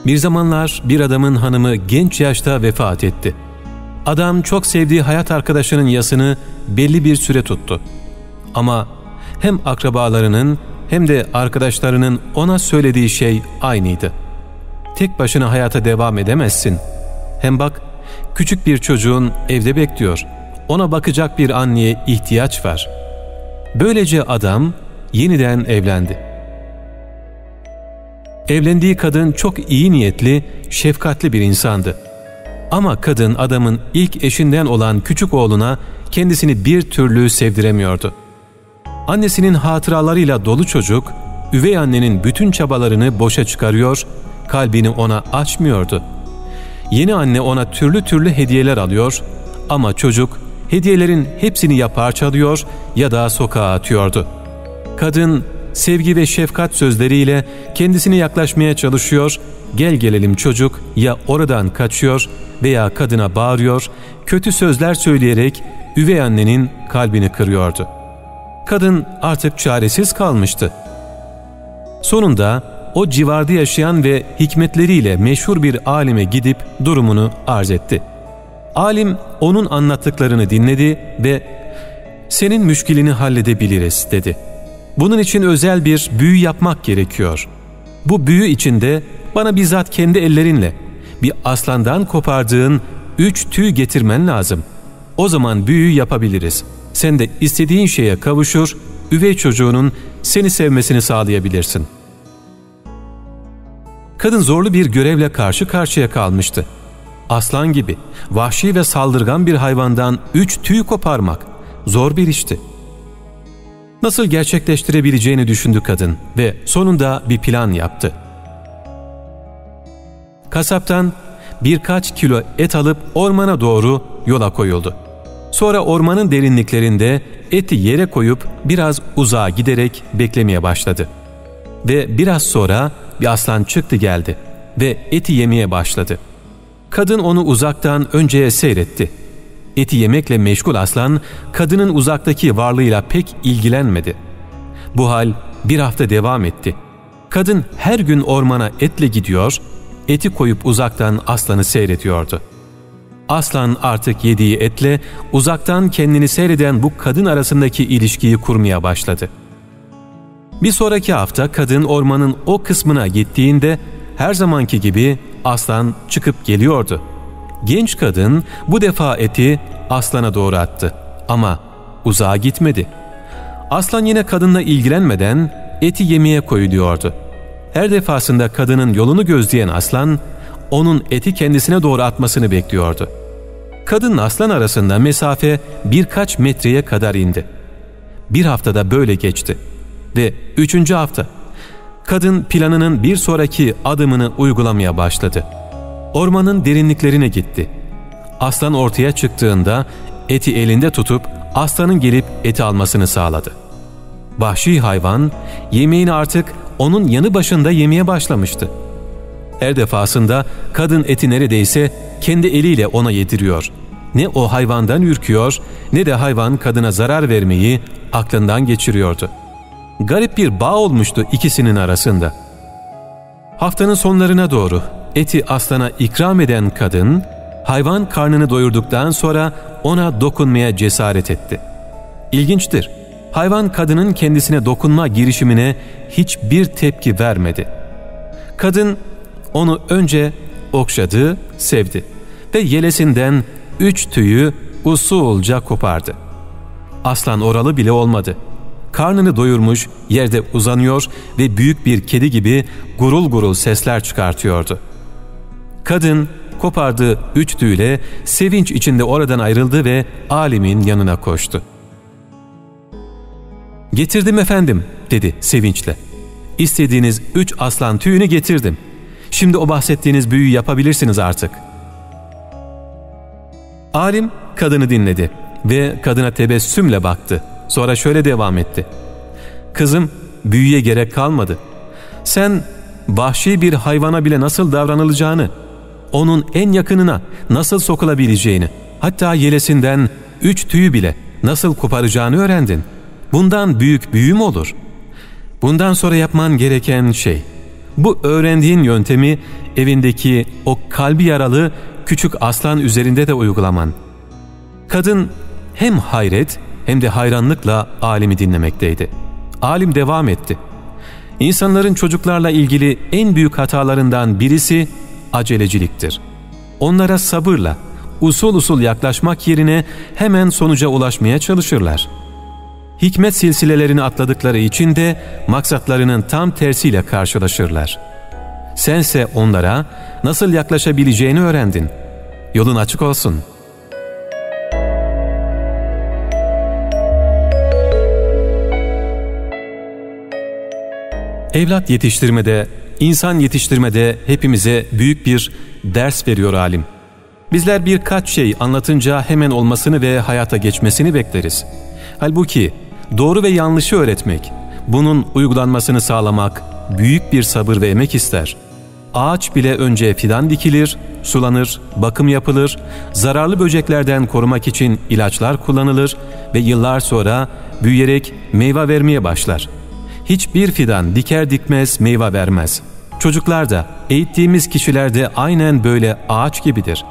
Bir zamanlar bir adamın hanımı genç yaşta vefat etti. Adam çok sevdiği hayat arkadaşının yasını belli bir süre tuttu. Ama hem akrabalarının hem de arkadaşlarının ona söylediği şey aynıydı. Tek başına hayata devam edemezsin. Hem bak, küçük bir çocuğun evde bekliyor. Ona bakacak bir anneye ihtiyaç var. Böylece adam yeniden evlendi. Evlendiği kadın çok iyi niyetli, şefkatli bir insandı. Ama kadın adamın ilk eşinden olan küçük oğluna kendisini bir türlü sevdiremiyordu. Annesinin hatıralarıyla dolu çocuk, üvey annenin bütün çabalarını boşa çıkarıyor, kalbini ona açmıyordu. Yeni anne ona türlü türlü hediyeler alıyor ama çocuk hediyelerin hepsini ya parçalıyor ya da sokağa atıyordu. Kadın sevgi ve şefkat sözleriyle kendisine yaklaşmaya çalışıyor, gel gelelim çocuk ya oradan kaçıyor veya kadına bağırıyor, kötü sözler söyleyerek üvey annenin kalbini kırıyordu. Kadın artık çaresiz kalmıştı. Sonunda o civarda yaşayan ve hikmetleriyle meşhur bir alime gidip durumunu arz etti. Alim onun anlattıklarını dinledi ve "Senin müşkilini halledebiliriz" dedi. "Bunun için özel bir büyü yapmak gerekiyor. Bu büyü içinde bana bizzat kendi ellerinle bir aslandan kopardığın 3 tüy getirmen lazım. O zaman büyüyü yapabiliriz. Sen de istediğin şeye kavuşur, üvey çocuğunun seni sevmesini sağlayabilirsin." Kadın zorlu bir görevle karşı karşıya kalmıştı. Aslan gibi, vahşi ve saldırgan bir hayvandan 3 tüy koparmak zor bir işti. Nasıl gerçekleştirebileceğini düşündü kadın ve sonunda bir plan yaptı. Kasaptan birkaç kilo et alıp ormana doğru yola koyuldu. Sonra ormanın derinliklerinde eti yere koyup biraz uzağa giderek beklemeye başladı. Ve biraz sonra bir aslan çıktı geldi ve eti yemeye başladı. Kadın onu uzaktan önceye seyretti. Eti yemekle meşgul aslan, kadının uzaktaki varlığıyla pek ilgilenmedi. Bu hal bir hafta devam etti. Kadın her gün ormana etle gidiyor, eti koyup uzaktan aslanı seyrediyordu. Aslan artık yediği etle uzaktan kendini seyreden bu kadın arasındaki ilişkiyi kurmaya başladı. Bir sonraki hafta kadın ormanın o kısmına gittiğinde her zamanki gibi aslan çıkıp geliyordu. Genç kadın bu defa eti aslana doğru attı ama uzağa gitmedi. Aslan yine kadınla ilgilenmeden eti yemeye koyuluyordu. Her defasında kadının yolunu gözleyen aslan onun eti kendisine doğru atmasını bekliyordu. Kadınla aslan arasında mesafe birkaç metreye kadar indi. Bir haftada böyle geçti ve 3. hafta kadın planının bir sonraki adımını uygulamaya başladı. Ormanın derinliklerine gitti. Aslan ortaya çıktığında eti elinde tutup aslanın gelip eti almasını sağladı. Vahşi hayvan yemeğini artık onun yanı başında yemeye başlamıştı. Her defasında kadın eti neredeyse kendi eliyle ona yediriyor. Ne o hayvandan ürküyor ne de hayvan kadına zarar vermeyi aklından geçiriyordu. Garip bir bağ olmuştu ikisinin arasında. Haftanın sonlarına doğru eti aslana ikram eden kadın, hayvan karnını doyurduktan sonra ona dokunmaya cesaret etti. İlginçtir, hayvan kadının kendisine dokunma girişimine hiçbir tepki vermedi. Kadın onu önce okşadı, sevdi ve yelesinden 3 tüyü usulca kopardı. Aslan oralı bile olmadı. Karnını doyurmuş, yerde uzanıyor ve büyük bir kedi gibi gurul gurul sesler çıkartıyordu. Kadın kopardığı 3 tüyle sevinç içinde oradan ayrıldı ve alimin yanına koştu. "Getirdim efendim," dedi sevinçle. "İstediğiniz 3 aslan tüyünü getirdim. Şimdi o bahsettiğiniz büyüyü yapabilirsiniz artık." Alim kadını dinledi ve kadına tebessümle baktı. Sonra şöyle devam etti. "Kızım, büyüye gerek kalmadı. Sen vahşi bir hayvana bile nasıl davranılacağını, onun en yakınına nasıl sokulabileceğini, hatta yelesinden 3 tüyü bile nasıl koparacağını öğrendin. Bundan büyük büyü mü olur? Bundan sonra yapman gereken şey, Bu öğrendiğin yöntemi evindeki o kalbi yaralı küçük aslan üzerinde de uygulaman. Kadın hem hayret hem de hayranlıkla alimi dinlemekteydi. Alim devam etti. İnsanların çocuklarla ilgili en büyük hatalarından birisi aceleciliktir. Onlara sabırla, usul usul yaklaşmak yerine hemen sonuca ulaşmaya çalışırlar. Hikmet silsilelerini atladıkları için de maksatlarının tam tersiyle karşılaşırlar. Sense onlara nasıl yaklaşabileceğini öğrendin. Yolun açık olsun. Evlat yetiştirmede, insan yetiştirmede hepimize büyük bir ders veriyor alim. Bizler birkaç şey anlatınca hemen olmasını ve hayata geçmesini bekleriz. Halbuki doğru ve yanlışı öğretmek, bunun uygulanmasını sağlamak büyük bir sabır ve emek ister. Ağaç bile önce fidan dikilir, sulanır, bakım yapılır, zararlı böceklerden korumak için ilaçlar kullanılır ve yıllar sonra büyüyerek meyve vermeye başlar. Hiçbir fidan diker dikmez meyve vermez. Çocuklar da, eğittiğimiz kişiler de aynen böyle ağaç gibidir.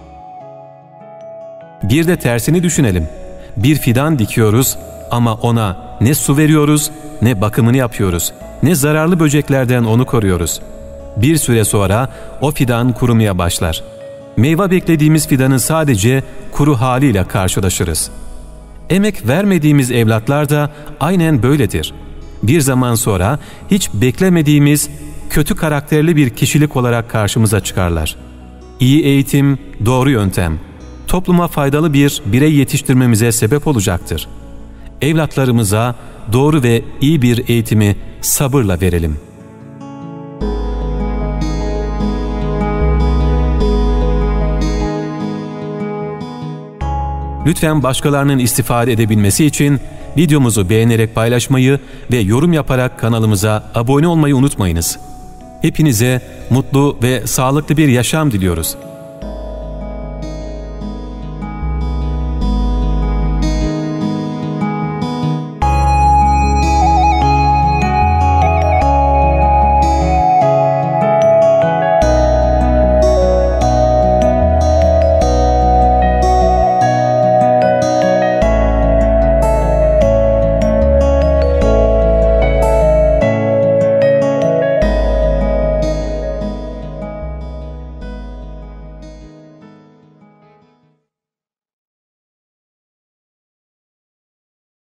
Bir de tersini düşünelim. Bir fidan dikiyoruz ama ona ne su veriyoruz, ne bakımını yapıyoruz, ne zararlı böceklerden onu koruyoruz. Bir süre sonra o fidan kurumaya başlar. Meyve beklediğimiz fidanın sadece kuru haliyle karşılaşırız. Emek vermediğimiz evlatlar da aynen böyledir. Bir zaman sonra hiç beklemediğimiz kötü karakterli bir kişilik olarak karşımıza çıkarlar. İyi eğitim, doğru yöntem, topluma faydalı bir birey yetiştirmemize sebep olacaktır. Evlatlarımıza doğru ve iyi bir eğitimi sabırla verelim. Lütfen başkalarının istifade edebilmesi için videomuzu beğenerek paylaşmayı ve yorum yaparak kanalımıza abone olmayı unutmayınız. Hepinize mutlu ve sağlıklı bir yaşam diliyoruz.